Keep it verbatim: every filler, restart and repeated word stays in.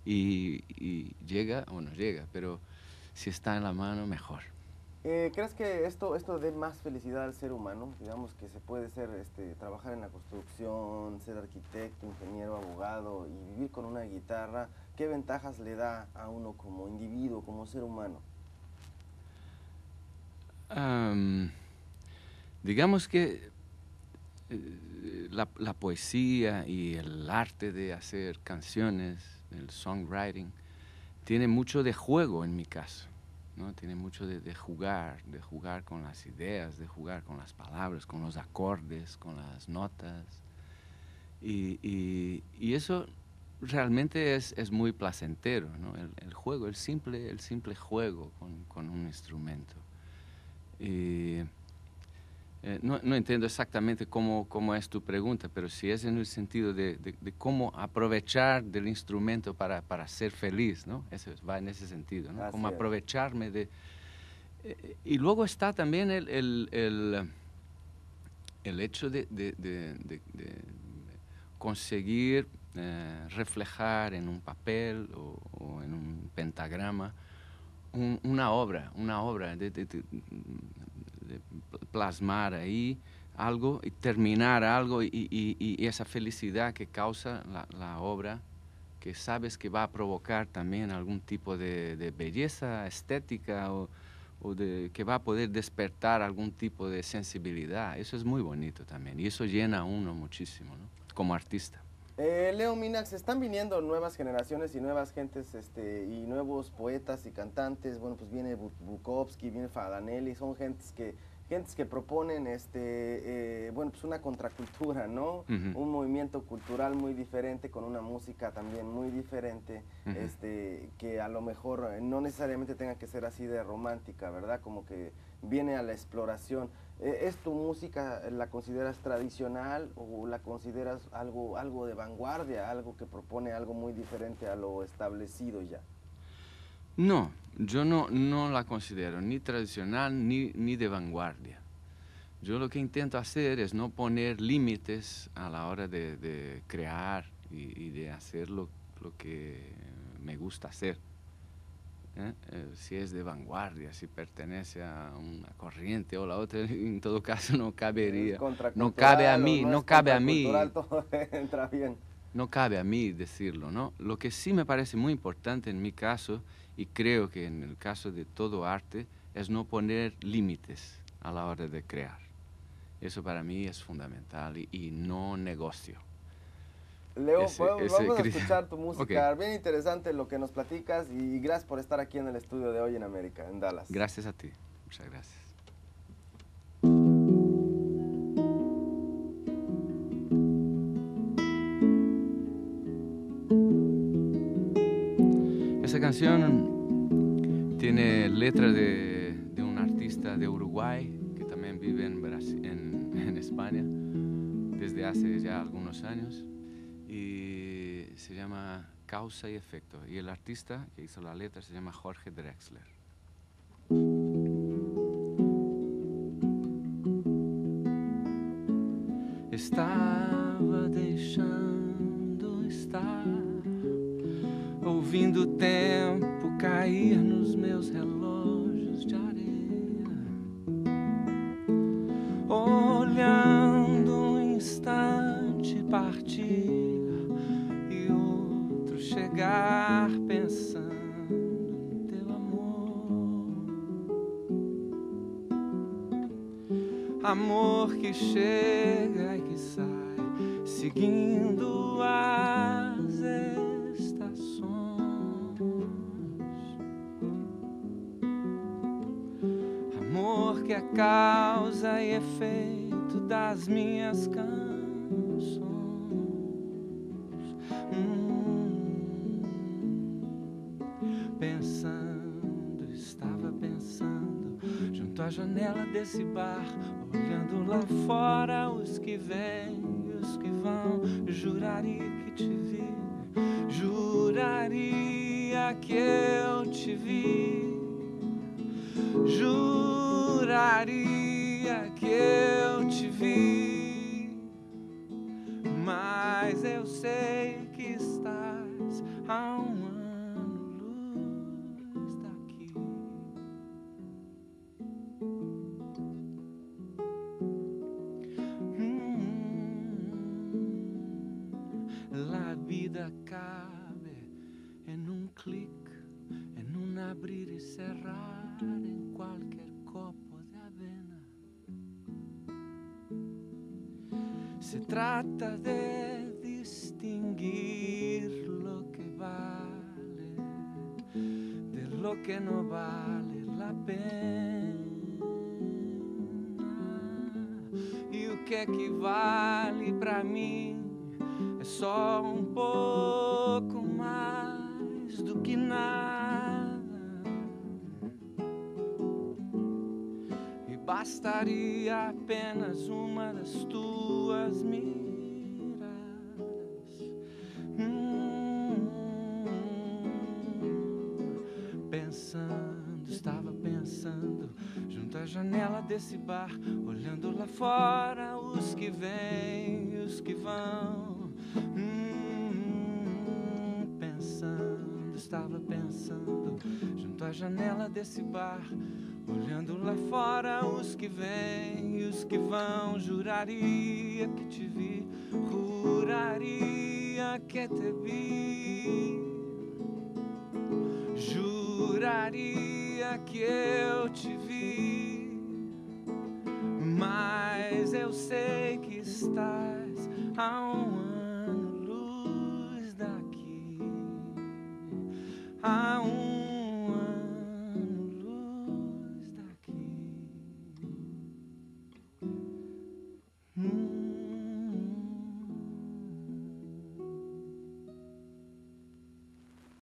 y, y llega o no llega, pero si está en la mano, mejor. Eh, ¿Crees que esto, esto dé más felicidad al ser humano? Digamos que se puede ser, este, trabajar en la construcción, ser arquitecto, ingeniero, abogado y vivir con una guitarra. ¿Qué ventajas le da a uno como individuo, como ser humano? Um, digamos que eh, la, la poesía y el arte de hacer canciones, el songwriting, tiene mucho de juego en mi caso, ¿no? Tiene mucho de, de jugar, de jugar con las ideas, de jugar con las palabras, con los acordes, con las notas. Y, y, y eso realmente es, es muy placentero, ¿no? El, el juego, el simple, el simple juego con, con un instrumento. Y, eh, no, no entiendo exactamente cómo, cómo es tu pregunta, pero si es en el sentido de, de, de cómo aprovechar del instrumento para, para ser feliz, ¿no? Eso va en ese sentido, ¿no? Así Cómo es. aprovecharme de... Eh, y luego está también el, el, el, el hecho de, de, de, de, de conseguir eh, reflejar en un papel o, o en un pentagrama un, una obra, una obra de, de, de, de plasmar ahí algo y terminar algo y, y, y esa felicidad que causa la, la obra, que sabes que va a provocar también algún tipo de, de belleza estética o, o de, que va a poder despertar algún tipo de sensibilidad. Eso es muy bonito también y eso llena a uno muchísimo, ¿no? Como artista. Eh, Leo Minax, están viniendo nuevas generaciones y nuevas gentes, este, y nuevos poetas y cantantes. Bueno, pues viene Bukowski, viene Fadanelli, son gentes que, gentes que proponen, este, eh, bueno, pues una contracultura, ¿no? Uh-huh. Un movimiento cultural muy diferente, con una música también muy diferente, uh-huh. este, que a lo mejor no necesariamente tenga que ser así de romántica, ¿verdad? Como que viene a la exploración. ¿Es tu música, la consideras tradicional o la consideras algo, algo de vanguardia, algo que propone algo muy diferente a lo establecido ya? No, yo no, no la considero ni tradicional ni, ni de vanguardia. Yo lo que intento hacer es no poner límites a la hora de, de crear y, y de hacer lo, lo que me gusta hacer. ¿Eh? Eh, si es de vanguardia, si pertenece a una corriente o la otra, en todo caso no cabería, no cabe a mí, no, no es cabe a mí, todo entra bien. No cabe a mí decirlo, ¿no? Lo que sí me parece muy importante en mi caso, y creo que en el caso de todo arte, es no poner límites a la hora de crear. Eso para mí es fundamental y, y no negocio. Leo, ese, vamos, ese vamos a escuchar tu música. Okay. Bien interesante lo que nos platicas y gracias por estar aquí en el estudio de Hoy en América, en Dallas. Gracias a ti. Muchas gracias. Esa canción tiene letra de, de un artista de Uruguay que también vive en, Brasil, en, en España desde hace ya algunos años y se llama Causa y Efecto y el artista que hizo la letra se llama Jorge Drexler. Estava deixando estar, ouvindo o tempo cair nos meus relógios de areia, olhando um instante partir e outro chegar, pensando no teu amor, amor que chega e que sai, seguindo as estações, amor que é causa e efeito das minhas canções. Hum, pensando, estava pensando, junto à janela desse bar, olhando lá fora os que vêm, os que vão. Juraria que te vi, juraria que eu te vi, juraria que eu te vi, mas eu sei que estás há um ano cabe en un clic, en un abrir y cerrar, en cualquier copo de avena. Se trata de distinguir lo que vale de lo que no vale la pena. E o que equivale pra mim é só um pouco mais do que nada. E bastaria apenas uma das tuas miradas. Hum, pensando, estava pensando, junto à janela desse bar, olhando lá fora os que vêm e os que vão. Hum, pensando, estava pensando, junto à janela desse bar, olhando lá fora os que vêm e os que vão. Juraria que te vi, juraria que te vi, juraria que eu te vi, mas eu sei que estás a um ano luz daqui. A